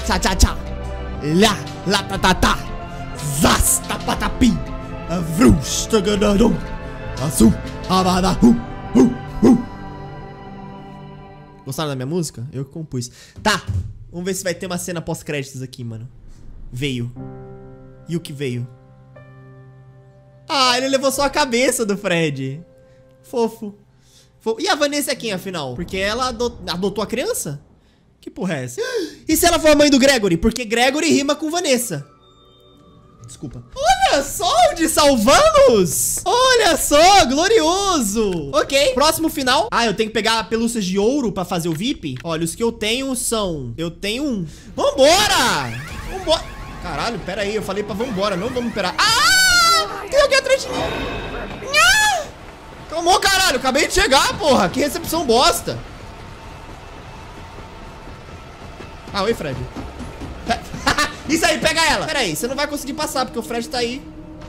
tcha tcha tcha. Lá, lá ta ta ta. Zas tapatapi. Vrus tagadadum. Asu abada hu. Gostaram da minha música? Eu que compus. Tá, vamos ver se vai ter uma cena pós-créditos aqui, mano. Veio. E o que veio? Ah, ele levou só a cabeça do Fred. Fofo. E a Vanessa é quem, afinal? Porque ela adotou a criança? Que porra é essa? E se ela for a mãe do Gregory? Porque Gregory rima com Vanessa. Desculpa. Olha só onde salvamos! Olha só, glorioso! Ok, próximo final. Ah, eu tenho que pegar pelúcias de ouro pra fazer o VIP? Olha, os que eu tenho são... Eu tenho um... Vambora! Vambora! Caralho, pera aí, eu falei pra vambora, não vamos esperar. Ah! Tem alguém atrás de mim! Ah! Calma, caralho, acabei de chegar, porra! Que recepção bosta! Ah, oi, Fred. Isso aí, pega ela. Pera aí, você não vai conseguir passar porque o Fred tá aí.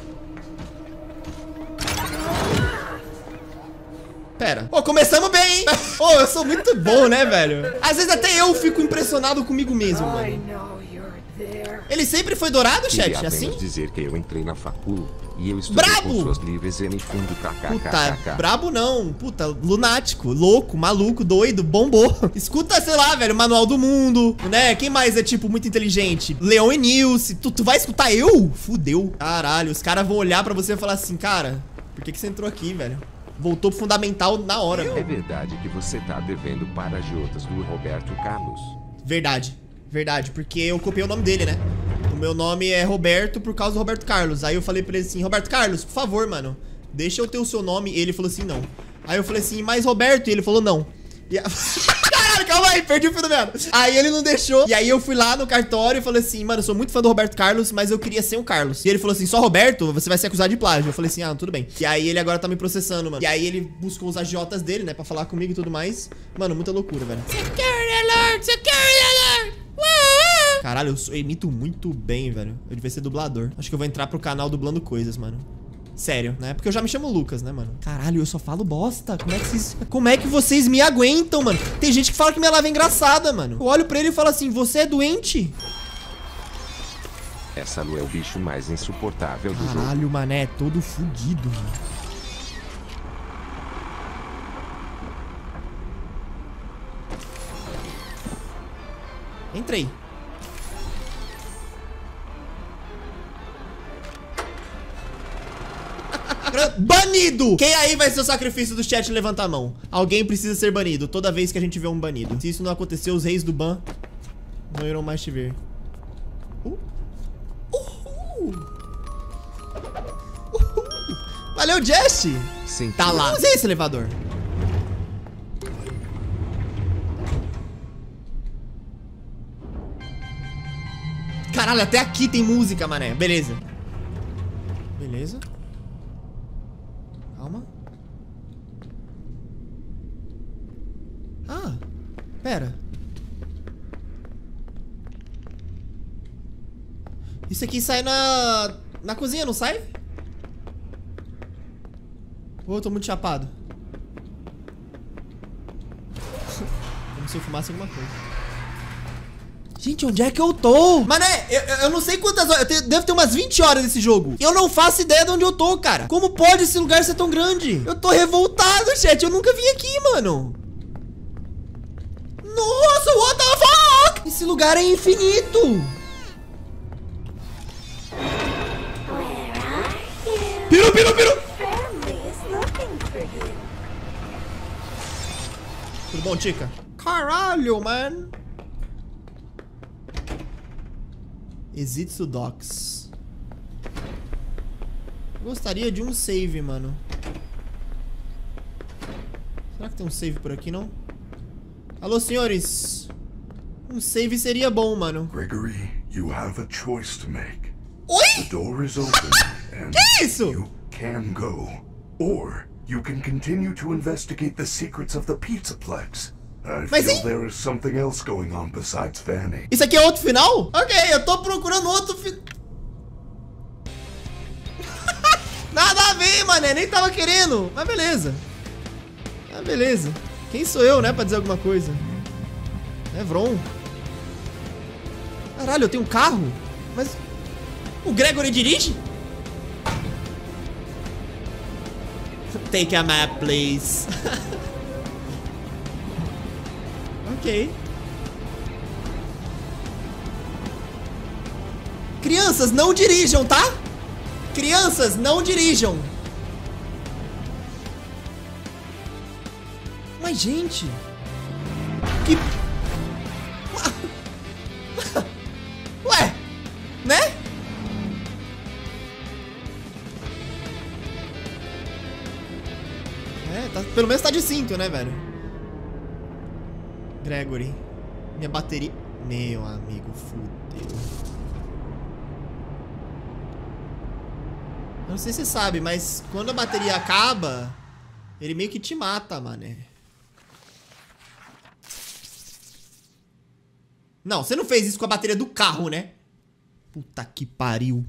Pera. Pô, começamos bem, hein? Pô, eu sou muito bom, né, velho? Às vezes até eu fico impressionado comigo mesmo, mano. Ele sempre foi dourado, chat? Assim? Dizer que eu entrei na facul e eu estudei com suas livres N fundo Puta, brabo não. Puta, lunático, louco, maluco, doido, bombou. Escuta, sei lá, velho, Manual do Mundo, né? Quem mais é, tipo, muito inteligente? Leon e Nilce. Tu vai escutar eu? Fudeu. Caralho, os caras vão olhar pra você e falar assim, cara, por que você entrou aqui, velho? Voltou pro fundamental na hora. É verdade que você tá devendo para agiotas do Roberto Carlos? Verdade. Verdade, porque eu copiei o nome dele, né? O meu nome é Roberto por causa do Roberto Carlos. Aí eu falei pra ele assim, Roberto Carlos, por favor, mano, deixa eu ter o seu nome. E ele falou assim, não. Aí eu falei assim, mas Roberto? E ele falou, não. E a... Caralho, calma aí, perdi o fio do meado. Aí ele não deixou. E aí eu fui lá no cartório e falei assim, mano, eu sou muito fã do Roberto Carlos, mas eu queria ser o Carlos. E ele falou assim, só Roberto, você vai ser acusado de plágio. Eu falei assim, ah, tudo bem. E aí ele agora tá me processando, mano. E aí ele buscou os agiotas dele, né, pra falar comigo e tudo mais. Mano, muita loucura, velho. Security alert, security alert. Caralho, eu imito muito bem, velho. Eu devia ser dublador. Acho que eu vou entrar pro canal dublando coisas, mano. Sério, né? Porque eu já me chamo Lucas, né, mano? Caralho, eu só falo bosta. Como é que vocês me aguentam, mano? Tem gente que fala que minha live é engraçada, mano. Eu olho pra ele e falo assim, você é doente? Essa Lu é o bicho mais insuportável do jogo. Caralho, mané, é todo fudido, mano. Entrei. Banido! Quem aí vai ser o sacrifício do chat? Levanta a mão. Alguém precisa ser banido toda vez que a gente vê um banido. Se isso não acontecer, os reis do ban não irão mais te ver. Valeu, Jesse! Sim. Tá lá. Usei esse elevador. Caralho, até aqui tem música, mané. Beleza. Beleza. Calma. Ah, pera. Isso aqui sai na cozinha, não sai? Ou eu tô muito chapado? Como se eu fumasse alguma coisa. Gente, onde é que eu tô? Mané, eu não sei quantas horas. Deve ter umas 20 horas nesse jogo. Eu não faço ideia de onde eu tô, cara. Como pode esse lugar ser tão grande? Eu tô revoltado, chat. Eu nunca vim aqui, mano. Nossa, what the fuck? Esse lugar é infinito. Piru. Tudo bom, Tica? Caralho, man. Exitsu Docks. Gostaria de um save, mano. Será que tem um save por aqui, não? Alô, senhores. Um save seria bom, mano. Gregory, you have a choice to make. Oi? The door is open and Que isso? you can go. Or you can continue to investigate the secrets of the Pizzaplex. I feel there is something else going on besides Fanny. Isso aqui é outro final? Ok, eu tô procurando outro final. Nada a ver, mané. Nem tava querendo. Mas beleza. Ah, beleza. Quem sou eu, né, pra dizer alguma coisa? É Vron. Caralho, eu tenho um carro? Mas o Gregory dirige? Take a map, please. Ok. Crianças, não dirijam, tá? Crianças, não dirijam. Mas, gente... Que... Ué, né? É, tá, pelo menos tá de cinto, né, velho? Gregory. Minha bateria... Meu amigo, fudeu. Eu não sei se você sabe, mas quando a bateria acaba, ele meio que te mata, mané. Não, você não fez isso com a bateria do carro, né? Puta que pariu.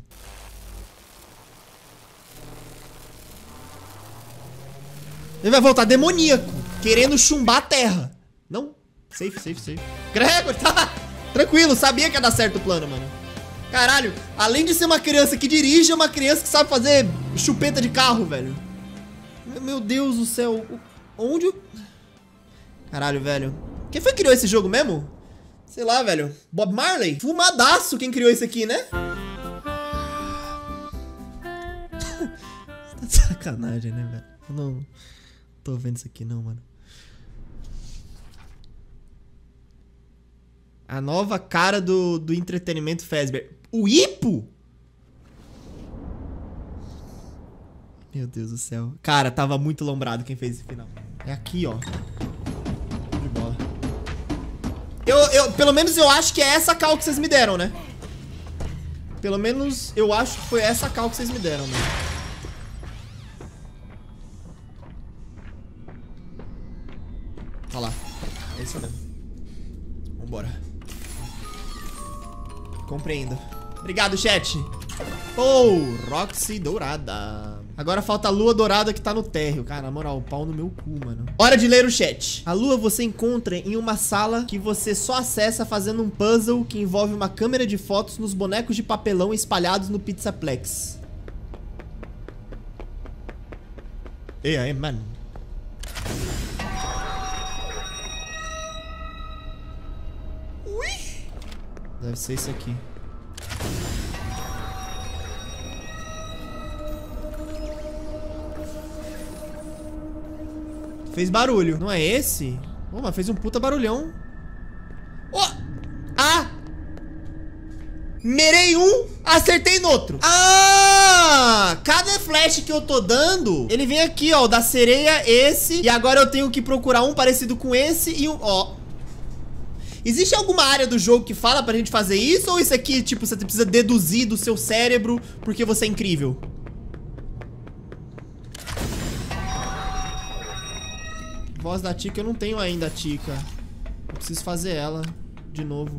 Ele vai voltar demoníaco, querendo chumbar a terra. Não? Safe, safe, safe. Gregor, tá tranquilo, sabia que ia dar certo o plano, mano. Caralho, além de ser uma criança que dirige, é uma criança que sabe fazer chupeta de carro, velho. Meu Deus do céu. Onde... Caralho, velho. Quem foi que criou esse jogo mesmo? Sei lá, velho. Bob Marley? Fumadaço quem criou isso aqui, né? Tá de sacanagem, né, velho? Eu não tô vendo isso aqui não, mano. A nova cara do entretenimento Fazbear. O Hippo? Meu Deus do céu. Cara, tava muito lombrado quem fez esse final. É aqui, ó. De bola. Pelo menos eu acho que é essa cal que vocês me deram, né? Pelo menos eu acho que foi essa cal que vocês me deram, né? Olha lá. É isso mesmo. Vambora. Compreendo. Obrigado, chat. Oh, Roxy dourada. Agora falta a lua dourada que tá no térreo. Cara, na moral, pau no meu cu, mano. Hora de ler o chat. A lua você encontra em uma sala que você só acessa fazendo um puzzle que envolve uma câmera de fotos nos bonecos de papelão espalhados no Pizzaplex. E aí, mano? Ui! Deve ser isso aqui. Fez barulho. Não é esse? Oh, mas fez um puta barulhão. Oh! Ah! Mirei um, acertei no outro. Ah! Cada flash que eu tô dando, ele vem aqui, ó, da sereia, esse. E agora eu tenho que procurar um parecido com esse e um, ó. Existe alguma área do jogo que fala pra gente fazer isso? Ou isso aqui, tipo, você precisa deduzir do seu cérebro porque você é incrível? Voz da Tika, eu não tenho ainda a Tika. Eu preciso fazer ela de novo.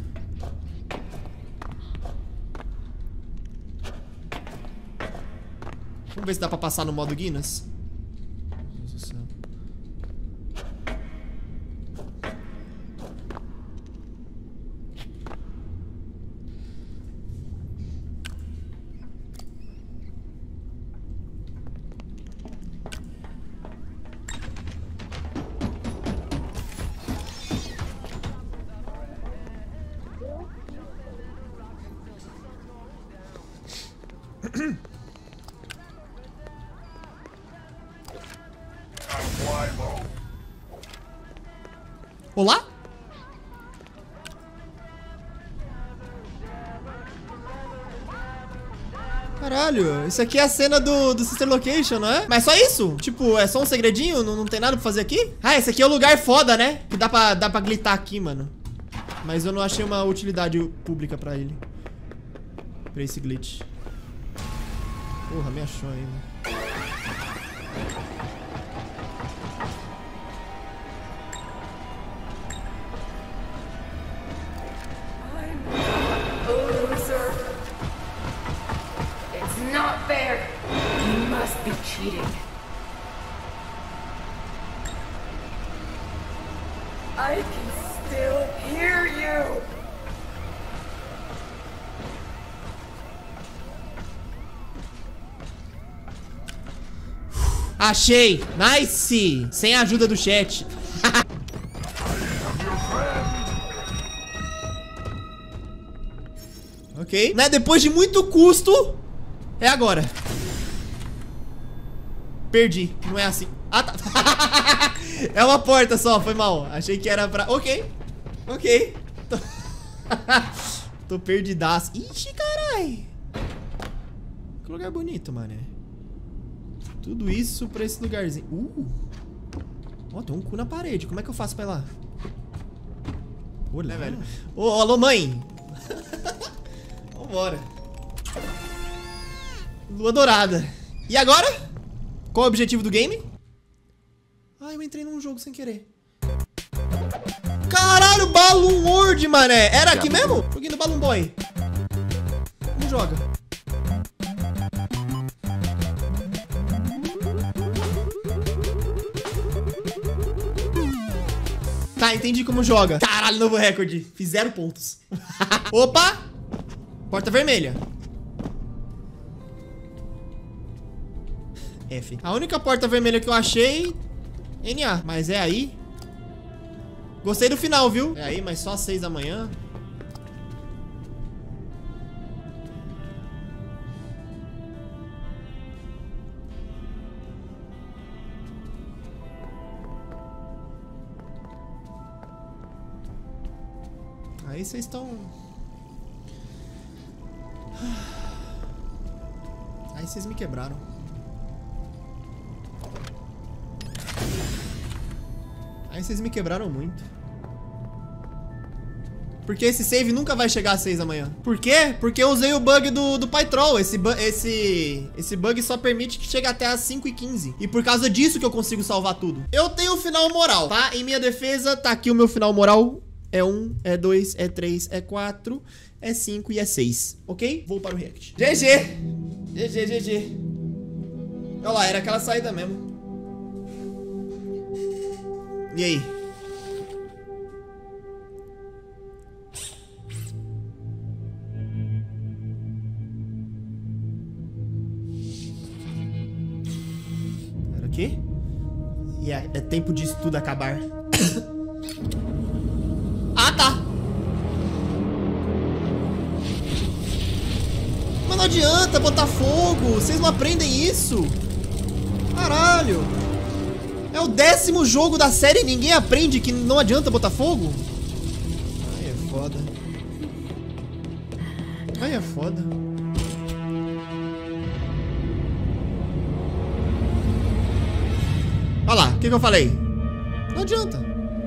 Vamos ver se dá pra passar no modo Guinness. Meu Deus do céu. Olá? Caralho, isso aqui é a cena do Sister Location, não é? Mas só isso? Tipo, é só um segredinho? Não tem nada pra fazer aqui? Ah, esse aqui é o lugar foda, né? Que dá pra glitar aqui, mano. Mas eu não achei uma utilidade pública pra ele. Pra esse glitch. Porra, me achou ainda. Not fair. You must be cheating. I can still hear you. Achei. Nice. Sem a ajuda do chat. Ok. Né? Depois de muito custo, é agora. Perdi. Não é assim. Ah, tá. É uma porta só, foi mal. Achei que era pra... Ok. Ok. Tô perdidaço. Ixi, carai. Que lugar bonito, mané. Tudo isso pra esse lugarzinho. Ó, tem um cu na parede. Como é que eu faço pra ir lá? Olha, velho. Ô, alô, mãe. Vambora. Lua dourada. E agora? Qual é o objetivo do game? Ah, eu entrei num jogo sem querer. Caralho, Balloon World, mané. Era aqui mesmo? Joguinho do Balloon Boy. Como joga? Tá, entendi como joga. Caralho, novo recorde. Fiz 0 pontos. Opa! Porta vermelha. F. A única porta vermelha que eu achei... NA. Mas é aí. Gostei do final, viu? É aí, mas só às 6 da manhã. Aí vocês estão... Aí vocês me quebraram. Aí vocês me quebraram muito. Porque esse save nunca vai chegar às 6 da manhã. Por quê? Porque eu usei o bug do Pytrol. Esse bug só permite que chegue até às 5h15. E por causa disso que eu consigo salvar tudo. Eu tenho o final moral, tá? Em minha defesa, tá aqui o meu final moral. É 1, é 2, é 3, é 4, é 5 e é 6. Ok? Vou para o react. GG! GG, GG. Olha lá, era aquela saída mesmo. E aí? Era o quê? E é tempo disso tudo acabar. Ah, tá. Mas não adianta botar fogo. Vocês não aprendem isso. Caralho. É o 10º jogo da série e ninguém aprende que não adianta botar fogo? Aí é foda. Aí é foda. Olha lá, o que eu falei? Não adianta.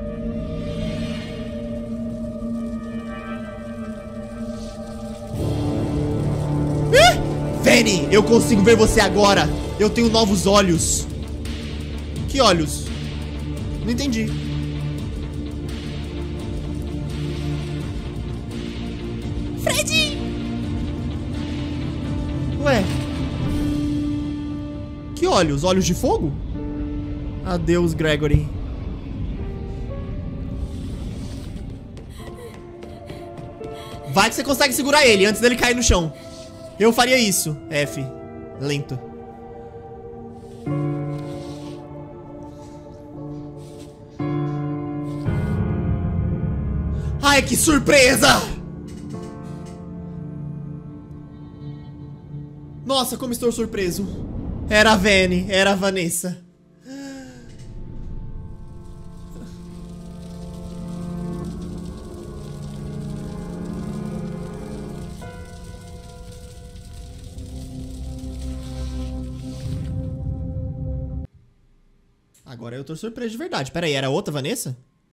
Veni, eu consigo ver você agora. Eu tenho novos olhos. Que olhos? Não entendi. Freddy! Ué? Que olhos? Olhos de fogo? Adeus, Gregory. Vai que você consegue segurar ele antes dele cair no chão. Eu faria isso. F. Lento. Ai, que surpresa! Nossa, como estou surpreso. Era a Veni, era a Vanessa. Agora eu tô surpreso de verdade. Pera aí, era outra Vanessa?